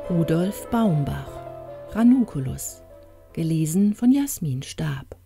Rudolf Baumbach, Ranunculus, gelesen von Jasmin Stab.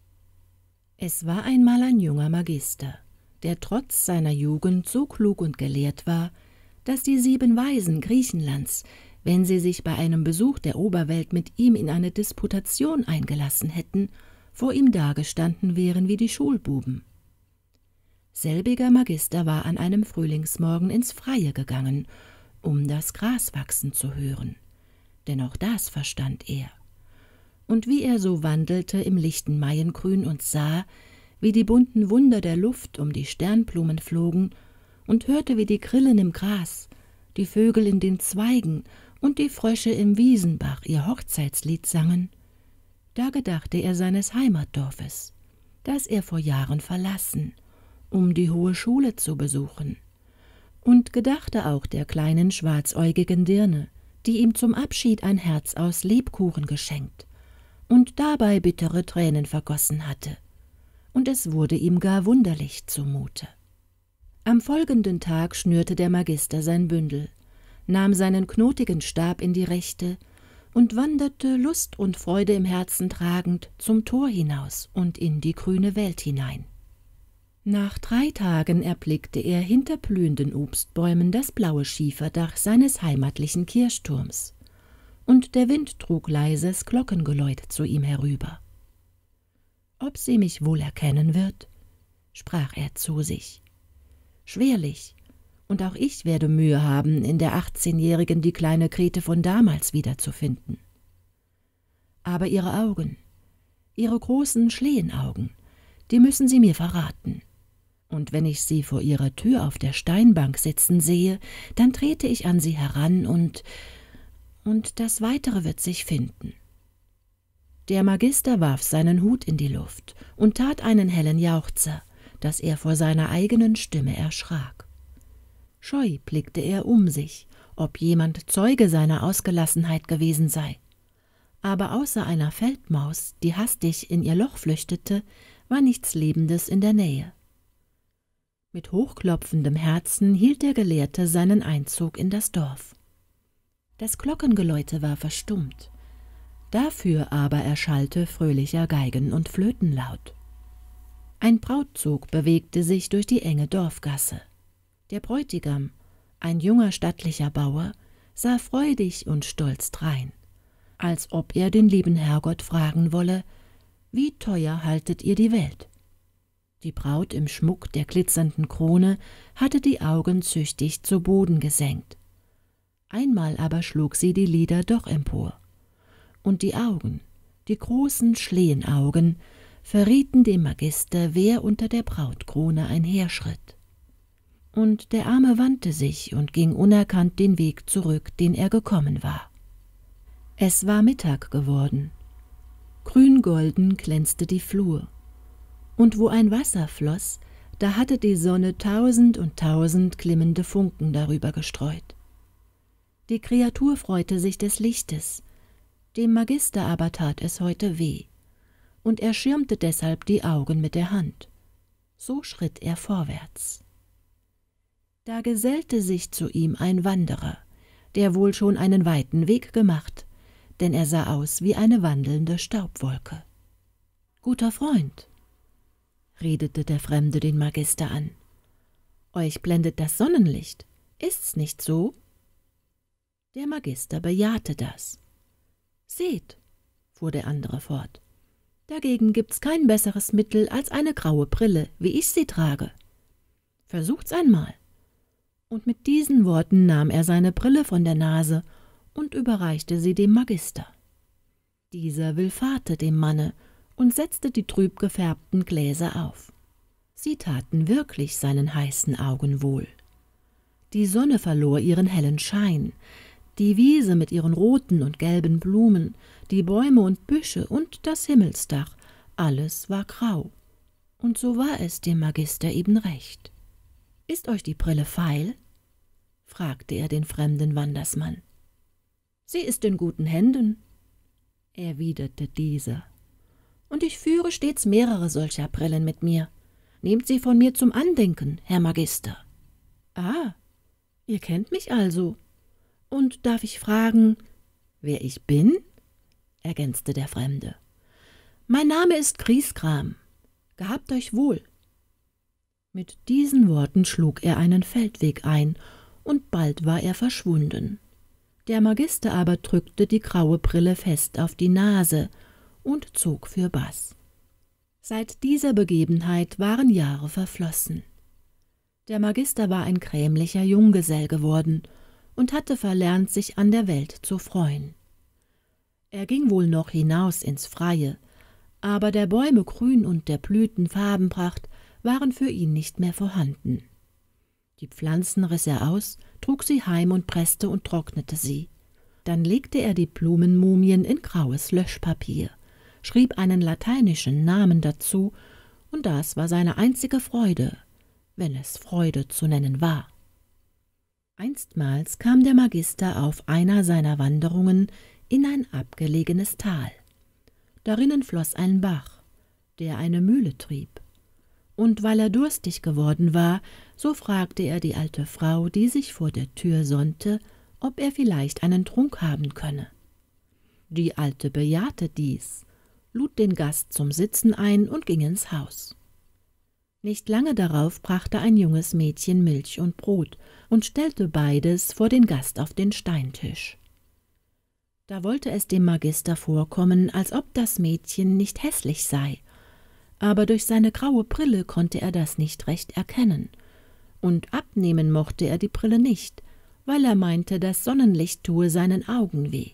Es war einmal ein junger Magister, der trotz seiner Jugend so klug und gelehrt war, dass die 7 Weisen Griechenlands, wenn sie sich bei einem Besuch der Oberwelt mit ihm in eine Disputation eingelassen hätten, vor ihm dagestanden wären wie die Schulbuben. Selbiger Magister war an einem Frühlingsmorgen ins Freie gegangen, um das Gras wachsen zu hören, denn auch das verstand er. Und wie er so wandelte im lichten Maiengrün und sah, wie die bunten Wunder der Luft um die Sternblumen flogen, und hörte, wie die Grillen im Gras, die Vögel in den Zweigen und die Frösche im Wiesenbach ihr Hochzeitslied sangen, da gedachte er seines Heimatdorfes, das er vor Jahren verlassen, um die hohe Schule zu besuchen, und gedachte auch der kleinen schwarzäugigen Dirne, die ihm zum Abschied ein Herz aus Lebkuchen geschenkt und dabei bittere Tränen vergossen hatte, und es wurde ihm gar wunderlich zumute. Am folgenden Tag schnürte der Magister sein Bündel, nahm seinen knotigen Stab in die Rechte und wanderte Lust und Freude im Herzen tragend zum Tor hinaus und in die grüne Welt hinein. Nach 3 Tagen erblickte er hinter blühenden Obstbäumen das blaue Schieferdach seines heimatlichen Kirchturms, und der Wind trug leises Glockengeläut zu ihm herüber. »Ob sie mich wohl erkennen wird?« sprach er zu sich. »Schwerlich, und auch ich werde Mühe haben, in der 18-Jährigen die kleine Grete von damals wiederzufinden. Aber ihre Augen, ihre großen Schlehenaugen, die müssen sie mir verraten. Und wenn ich sie vor ihrer Tür auf der Steinbank sitzen sehe, dann trete ich an sie heran und das Weitere wird sich finden.« Der Magister warf seinen Hut in die Luft und tat einen hellen Jauchzer, dass er vor seiner eigenen Stimme erschrak. Scheu blickte er um sich, ob jemand Zeuge seiner Ausgelassenheit gewesen sei. Aber außer einer Feldmaus, die hastig in ihr Loch flüchtete, war nichts Lebendes in der Nähe. Mit hochklopfendem Herzen hielt der Gelehrte seinen Einzug in das Dorf. Das Glockengeläute war verstummt, dafür aber erschallte fröhlicher Geigen- und Flötenlaut. Ein Brautzug bewegte sich durch die enge Dorfgasse. Der Bräutigam, ein junger stattlicher Bauer, sah freudig und stolz drein, als ob er den lieben Herrgott fragen wolle: »Wie teuer haltet ihr die Welt?« Die Braut im Schmuck der glitzernden Krone hatte die Augen züchtig zu Boden gesenkt. Einmal aber schlug sie die Lider doch empor, und die Augen, die großen Schlehenaugen, verrieten dem Magister, wer unter der Brautkrone einherschritt. Und der Arme wandte sich und ging unerkannt den Weg zurück, den er gekommen war. Es war Mittag geworden. Grüngolden glänzte die Flur, und wo ein Wasser floss, da hatte die Sonne 1000 und 1000 glimmende Funken darüber gestreut. Die Kreatur freute sich des Lichtes, dem Magister aber tat es heute weh, und er schirmte deshalb die Augen mit der Hand. So schritt er vorwärts. Da gesellte sich zu ihm ein Wanderer, der wohl schon einen weiten Weg gemacht, denn er sah aus wie eine wandelnde Staubwolke. »Guter Freund«, redete der Fremde den Magister an, »euch blendet das Sonnenlicht, ist's nicht so?« Der Magister bejahte das. »Seht«, fuhr der andere fort, »dagegen gibt's kein besseres Mittel als eine graue Brille, wie ich sie trage. Versucht's einmal.« Und mit diesen Worten nahm er seine Brille von der Nase und überreichte sie dem Magister. Dieser willfahrte dem Manne und setzte die trüb gefärbten Gläser auf. Sie taten wirklich seinen heißen Augen wohl. Die Sonne verlor ihren hellen Schein, die Wiese mit ihren roten und gelben Blumen, die Bäume und Büsche und das Himmelsdach, alles war grau. Und so war es dem Magister eben recht. »Ist euch die Brille feil?« fragte er den fremden Wandersmann. »Sie ist in guten Händen«, erwiderte dieser, »und ich führe stets mehrere solcher Brillen mit mir. Nehmt sie von mir zum Andenken, Herr Magister.« »Ah, ihr kennt mich also. »Und darf ich fragen, wer ich bin?« ergänzte der Fremde. »Mein Name ist Grieskram. Gehabt euch wohl.« Mit diesen Worten schlug er einen Feldweg ein, und bald war er verschwunden. Der Magister aber drückte die graue Brille fest auf die Nase und zog fürbaß. Seit dieser Begebenheit waren Jahre verflossen. Der Magister war ein grämlicher Junggesell geworden und hatte verlernt, sich an der Welt zu freuen. Er ging wohl noch hinaus ins Freie, aber der Bäume Grün und der Blüten Farbenpracht waren für ihn nicht mehr vorhanden. Die Pflanzen riss er aus, trug sie heim und presste und trocknete sie. Dann legte er die Blumenmumien in graues Löschpapier, schrieb einen lateinischen Namen dazu, und das war seine einzige Freude, wenn es Freude zu nennen war. Einstmals kam der Magister auf einer seiner Wanderungen in ein abgelegenes Tal. Darinnen floss ein Bach, der eine Mühle trieb. Und weil er durstig geworden war, so fragte er die alte Frau, die sich vor der Tür sonnte, ob er vielleicht einen Trunk haben könne. Die Alte bejahte dies, lud den Gast zum Sitzen ein und ging ins Haus. Nicht lange darauf brachte ein junges Mädchen Milch und Brot und stellte beides vor den Gast auf den Steintisch. Da wollte es dem Magister vorkommen, als ob das Mädchen nicht hässlich sei, aber durch seine graue Brille konnte er das nicht recht erkennen, und abnehmen mochte er die Brille nicht, weil er meinte, das Sonnenlicht tue seinen Augen weh.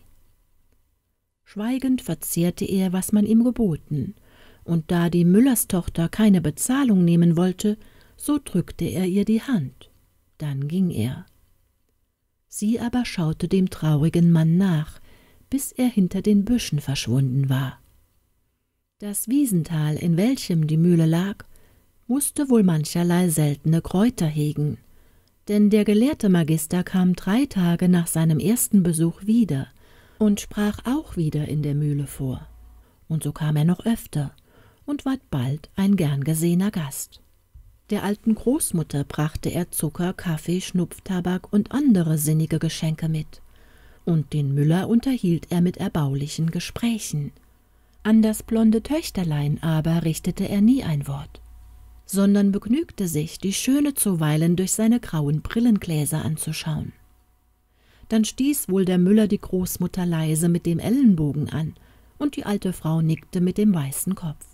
Schweigend verzehrte er, was man ihm geboten, und da die Müllerstochter keine Bezahlung nehmen wollte, so drückte er ihr die Hand. Dann ging er. Sie aber schaute dem traurigen Mann nach, bis er hinter den Büschen verschwunden war. Das Wiesental, in welchem die Mühle lag, musste wohl mancherlei seltene Kräuter hegen, denn der gelehrte Magister kam 3 Tage nach seinem ersten Besuch wieder und sprach auch wieder in der Mühle vor. Und so kam er noch öfter und ward bald ein gern gesehener Gast. Der alten Großmutter brachte er Zucker, Kaffee, Schnupftabak und andere sinnige Geschenke mit, und den Müller unterhielt er mit erbaulichen Gesprächen. An das blonde Töchterlein aber richtete er nie ein Wort, sondern begnügte sich, die Schöne zuweilen durch seine grauen Brillengläser anzuschauen. Dann stieß wohl der Müller die Großmutter leise mit dem Ellenbogen an, und die alte Frau nickte mit dem weißen Kopf.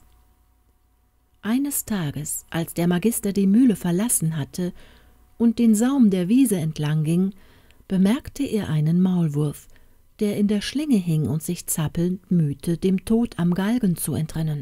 Eines Tages, als der Magister die Mühle verlassen hatte und den Saum der Wiese entlang ging, bemerkte er einen Maulwurf, der in der Schlinge hing und sich zappelnd mühte, dem Tod am Galgen zu entrinnen.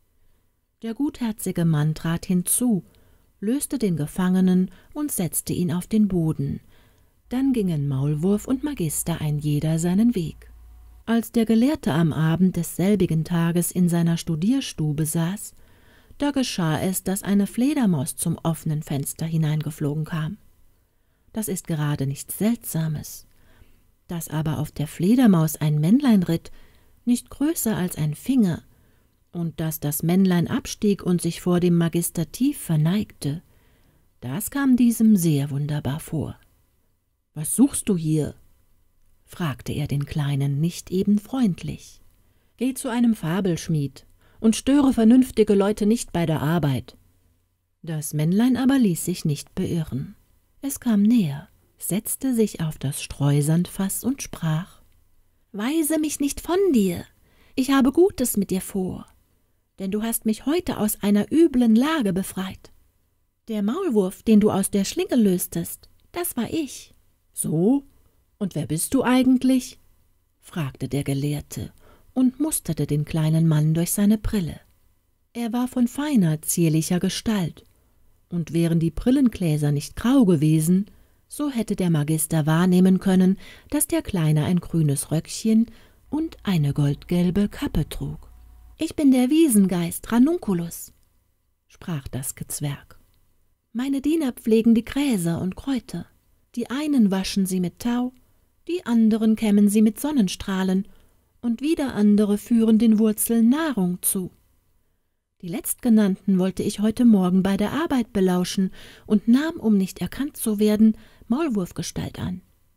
Der gutherzige Mann trat hinzu, löste den Gefangenen und setzte ihn auf den Boden. Dann gingen Maulwurf und Magister ein jeder seinen Weg. Als der Gelehrte am Abend desselbigen Tages in seiner Studierstube saß, da geschah es, dass eine Fledermaus zum offenen Fenster hineingeflogen kam. Das ist gerade nichts Seltsames. Dass aber auf der Fledermaus ein Männlein ritt, nicht größer als ein Finger, und dass das Männlein abstieg und sich vor dem Magister tief verneigte, das kam diesem sehr wunderbar vor. »Was suchst du hier?« fragte er den Kleinen nicht eben freundlich. »Geh zu einem Fabelschmied und störe vernünftige Leute nicht bei der Arbeit.« Das Männlein aber ließ sich nicht beirren. Es kam näher, setzte sich auf das Streusandfass und sprach: »Weise mich nicht von dir, ich habe Gutes mit dir vor, denn du hast mich heute aus einer üblen Lage befreit. Der Maulwurf, den du aus der Schlinge löstest, das war ich.« »So? Und wer bist du eigentlich?« fragte der Gelehrte und musterte den kleinen Mann durch seine Brille. Er war von feiner, zierlicher Gestalt, und wären die Brillengläser nicht grau gewesen, so hätte der Magister wahrnehmen können, dass der Kleine ein grünes Röckchen und eine goldgelbe Kappe trug. »Ich bin der Wiesengeist Ranunculus«, sprach das Gezwerg. »Meine Diener pflegen die Gräser und Kräuter. Die einen waschen sie mit Tau, die anderen kämmen sie mit Sonnenstrahlen, und wieder andere führen den Wurzeln Nahrung zu. Die letztgenannten wollte ich heute Morgen bei der Arbeit belauschen und nahm, um nicht erkannt zu werden, Maulwurfgestalt an.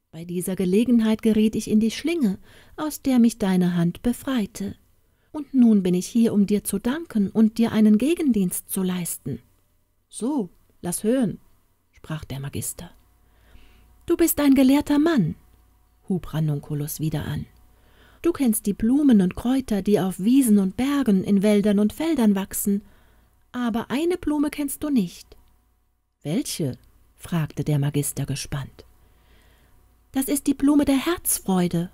Bei dieser Gelegenheit geriet ich in die Schlinge, aus der mich deine Hand befreite. Und nun bin ich hier, um dir zu danken und dir einen Gegendienst zu leisten.« »So, lass hören«, sprach der Magister. »Du bist ein gelehrter Mann«, hub Ranunculus wieder an. »Du kennst die Blumen und Kräuter, die auf Wiesen und Bergen, in Wäldern und Feldern wachsen, aber eine Blume kennst du nicht.« »Welche?« fragte der Magister gespannt. »Das ist die Blume der Herzfreude.«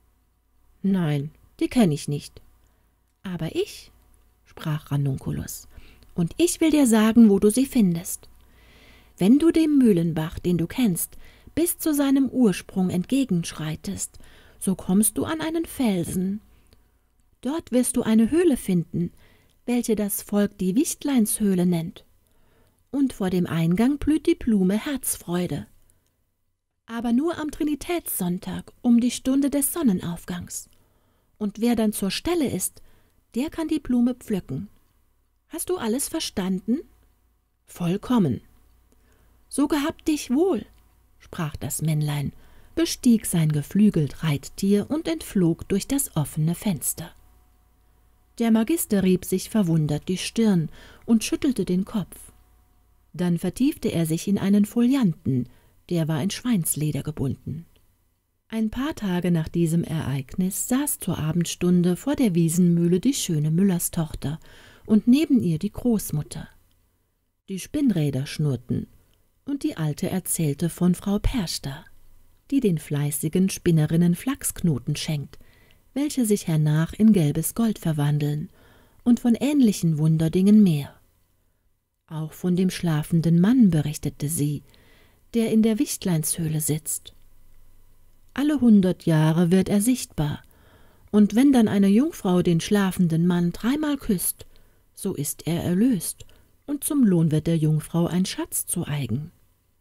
»Nein, die kenne ich nicht.« »Aber ich«, sprach Ranunculus, »und ich will dir sagen, wo du sie findest. Wenn du dem Mühlenbach, den du kennst, bis zu seinem Ursprung entgegenschreitest, so kommst du an einen Felsen. Dort wirst du eine Höhle finden, welche das Volk die Wichtleinshöhle nennt. Und vor dem Eingang blüht die Blume Herzfreude. Aber nur am Trinitätssonntag um die Stunde des Sonnenaufgangs. Und wer dann zur Stelle ist, der kann die Blume pflücken. Hast du alles verstanden?« »Vollkommen.« »So gehabt dich wohl«, sprach das Männlein, bestieg sein geflügelt Reittier und entflog durch das offene Fenster. Der Magister rieb sich verwundert die Stirn und schüttelte den Kopf. Dann vertiefte er sich in einen Folianten, der war in Schweinsleder gebunden. Ein paar Tage nach diesem Ereignis saß zur Abendstunde vor der Wiesenmühle die schöne Müllerstochter und neben ihr die Großmutter. Die Spinnräder schnurrten, und die Alte erzählte von Frau Perschter, die den fleißigen Spinnerinnen Flachsknoten schenkt, welche sich hernach in gelbes Gold verwandeln, und von ähnlichen Wunderdingen mehr. Auch von dem schlafenden Mann berichtete sie, der in der Wichtleinshöhle sitzt. Alle 100 Jahre wird er sichtbar, und wenn dann eine Jungfrau den schlafenden Mann 3-mal küsst, so ist er erlöst, und zum Lohn wird der Jungfrau ein Schatz zu eigen.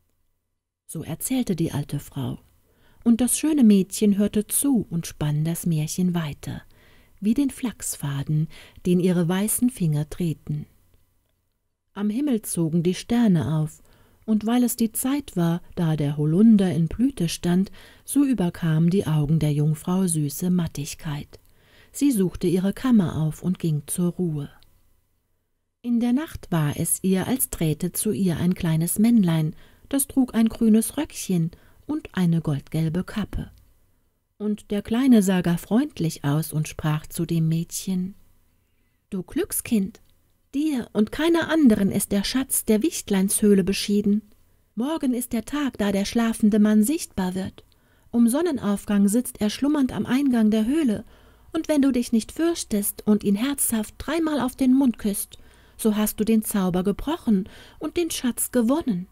So erzählte die alte Frau, und das schöne Mädchen hörte zu und spann das Märchen weiter, wie den Flachsfaden, den ihre weißen Finger drehten. Am Himmel zogen die Sterne auf, und weil es die Zeit war, da der Holunder in Blüte stand, so überkam die Augen der Jungfrau süße Mattigkeit. Sie suchte ihre Kammer auf und ging zur Ruhe. In der Nacht war es ihr, als träte zu ihr ein kleines Männlein, das trug ein grünes Röckchen und eine goldgelbe Kappe. Und der Kleine sah gar freundlich aus und sprach zu dem Mädchen: »Du Glückskind, dir und keiner anderen ist der Schatz der Wichtleinshöhle beschieden. Morgen ist der Tag, da der schlafende Mann sichtbar wird. Um Sonnenaufgang sitzt er schlummernd am Eingang der Höhle, und wenn du dich nicht fürchtest und ihn herzhaft 3-mal auf den Mund küsst, so hast du den Zauber gebrochen und den Schatz gewonnen.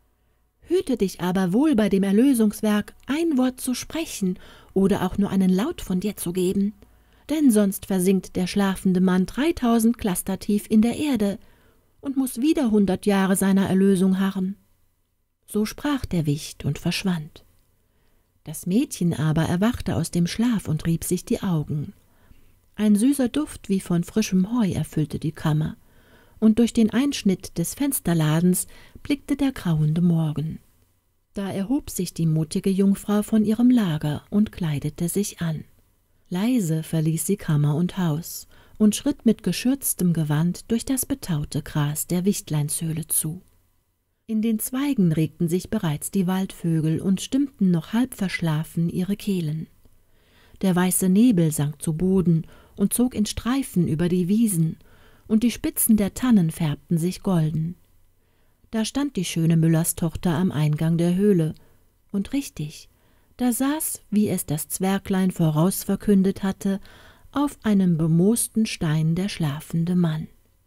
Hüte dich aber wohl bei dem Erlösungswerk, ein Wort zu sprechen oder auch nur einen Laut von dir zu geben, denn sonst versinkt der schlafende Mann 3000 Klaster tief in der Erde und muß wieder 100 Jahre seiner Erlösung harren.« So sprach der Wicht und verschwand. Das Mädchen aber erwachte aus dem Schlaf und rieb sich die Augen. Ein süßer Duft wie von frischem Heu erfüllte die Kammer, und durch den Einschnitt des Fensterladens blickte der grauende Morgen. Da erhob sich die mutige Jungfrau von ihrem Lager und kleidete sich an. Leise verließ sie Kammer und Haus und schritt mit geschürztem Gewand durch das betaute Gras der Wichtleinshöhle zu. In den Zweigen regten sich bereits die Waldvögel und stimmten noch halb verschlafen ihre Kehlen. Der weiße Nebel sank zu Boden und zog in Streifen über die Wiesen, und die Spitzen der Tannen färbten sich golden. Da stand die schöne Müllerstochter am Eingang der Höhle, und richtig, da saß, wie es das Zwerglein voraus verkündet hatte, auf einem bemoosten Stein der schlafende Mann.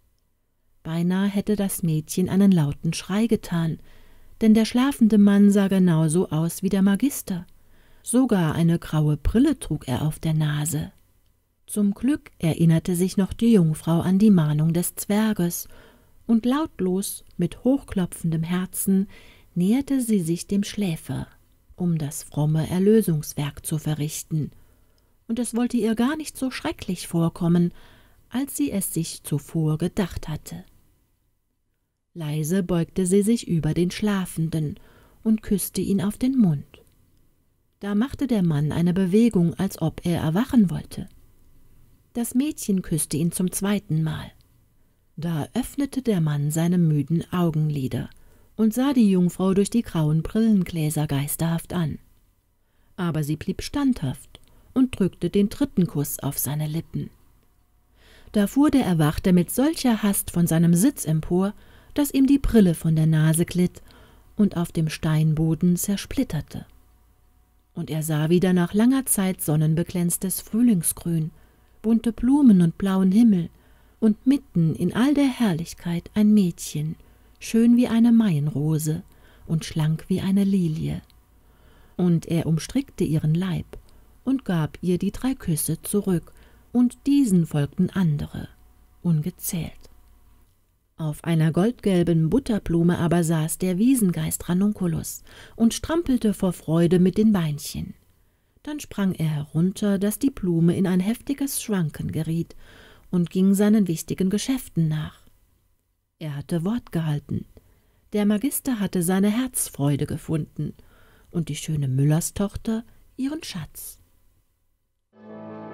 Beinahe hätte das Mädchen einen lauten Schrei getan, denn der schlafende Mann sah genauso aus wie der Magister. Sogar eine graue Brille trug er auf der Nase. Zum Glück erinnerte sich noch die Jungfrau an die Mahnung des Zwerges, und lautlos, mit hochklopfendem Herzen, näherte sie sich dem Schläfer, um das fromme Erlösungswerk zu verrichten, und es wollte ihr gar nicht so schrecklich vorkommen, als sie es sich zuvor gedacht hatte. Leise beugte sie sich über den Schlafenden und küsste ihn auf den Mund. Da machte der Mann eine Bewegung, als ob er erwachen wollte. Das Mädchen küsste ihn zum 2. Mal. Da öffnete der Mann seine müden Augenlider und sah die Jungfrau durch die grauen Brillengläser geisterhaft an. Aber sie blieb standhaft und drückte den 3. Kuss auf seine Lippen. Da fuhr der Erwachte mit solcher Hast von seinem Sitz empor, dass ihm die Brille von der Nase glitt und auf dem Steinboden zersplitterte. Und er sah wieder nach langer Zeit sonnenbeglänztes Frühlingsgrün, bunte Blumen und blauen Himmel und mitten in all der Herrlichkeit ein Mädchen, schön wie eine Maienrose und schlank wie eine Lilie. Und er umstrickte ihren Leib und gab ihr die 3 Küsse zurück, und diesen folgten andere, ungezählt. Auf einer goldgelben Butterblume aber saß der Wiesengeist Ranunculus und strampelte vor Freude mit den Beinchen. Dann sprang er herunter, dass die Blume in ein heftiges Schwanken geriet und ging seinen wichtigen Geschäften nach. Er hatte Wort gehalten. Der Magister hatte seine Herzfreude gefunden und die schöne Müllerstochter ihren Schatz.